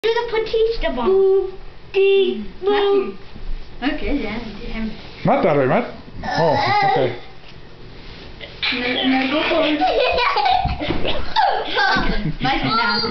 Do the Batista Bomb. Matthew. Okay, yeah. Matt that way, Matt. Oh, okay. No, go forward. Okay, nice and down.